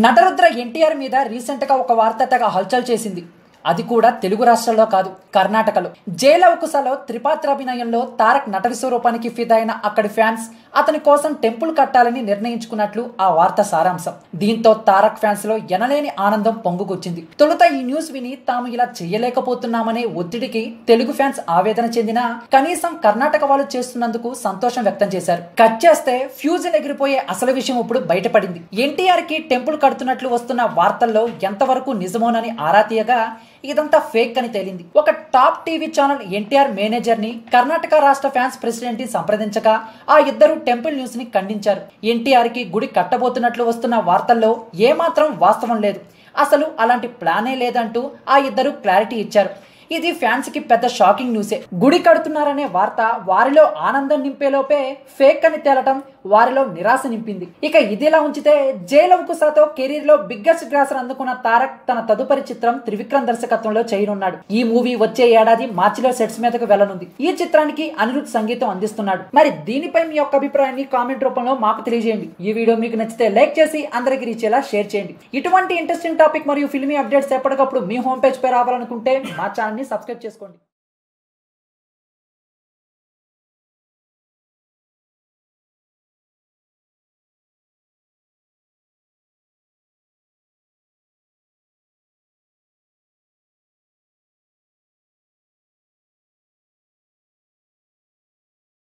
నటరుద్ర ఎన్టీఆర్ మీద రీసెంట్ గా ఒక వార్త తెగ హల్చల్ చేసింది. అది కూడా తెలుగు రాష్ట్రాల్లో కాదు, కర్ణాటకలో. జైలవకుశలో త్రిపాత్రాభినయంలో తారక్ నట విశ్వరూపానికి ఫిదా అయిన అక్కడి ఫ్యాన్స్ అతని కోసం టెంపుల్ కట్టాలని నిర్ణయించుకున్నట్లు ఆ వార్త సారాంశం. దీంతో తారక్ ఫ్యాన్స్ లో ఎనలేని ఆనందం పొంగుకొచ్చింది. తొలుత ఈ న్యూస్ విని తాము ఇలా చేయలేకపోతున్నామనే ఒత్తిడికి తెలుగు ఫ్యాన్స్ ఆవేదన చెందినా కనీసం కర్ణాటక వాళ్ళు చేస్తున్నందుకు సంతోషం వ్యక్తం చేశారు. కట్ చేస్తే ఫ్యూజులు ఎగిరిపోయే అసలు విషయం ఇప్పుడు బయటపడింది. ఎన్టీఆర్ కి టెంపుల్ కడుతున్నట్లు వస్తున్న వార్తల్లో ఎంతవరకు నిజమోనని ఆరా తీయగా ఇదంతా ఫేక్ అని తేలింది. ఒక top TV channel NTR manager ని కర్ణాటక రాష్ట్ర ఫ్యాన్స్ ప్రెసిడెంట్ ని సంప్రదించగా ఆ ఇద్దరు టెంపుల్ న్యూస్ ని ఖండించారు. ఎన్టీఆర్ కి గుడి కట్టబోతున్నట్లు వస్తున్న వార్తల్లో ఏమాత్రం వాస్తవం లేదు, అసలు అలాంటి ప్లానే లేదంటూ ఆ ఇద్దరు క్లారిటీ ఇచ్చారు. ఇది ఫ్యాన్స్ కి పెద్ద షాకింగ్ న్యూసే. గుడి కడుతున్నారనే వార్త వారిలో ఆనందం నింపేలోపే ఫేక్ అని తేలటం వారిలో నిరాశ నింపింది. ఇక ఇదిలా ఉంచితే జైలవకుశతో కెరీర్ లో బిగ్గెస్ట్ గ్రాసర్ అందుకున్న తారక్ తన తదుపరి చిత్రం త్రివిక్రమ్ దర్శకత్వంలో చేయనున్నాడు. ఈ మూవీ వచ్చే ఏడాది మార్చిలో సెట్స్ మీదకు వెళ్లనుంది. ఈ చిత్రానికి అనిరుద్ సంగీతం అందిస్తున్నాడు. మరి దీనిపై మీ యొక్క అభిప్రాయాన్ని కామెంట్ రూపంలో మాకు తెలియజేయండి. ఈ వీడియో మీకు నచ్చితే లైక్ చేసి అందరికి రీచేలా షేర్ చేయండి. ఇటువంటి ఇంట్రెస్టింగ్ టాపిక్ మరియు ఫిల్మీ అప్డేట్స్ ఎప్పటికప్పుడు మీ హోమ్ పేజ్ పై రావాలనుకుంటే మా ఛానల్ ని సబ్స్క్రైబ్ చేసుకోండి.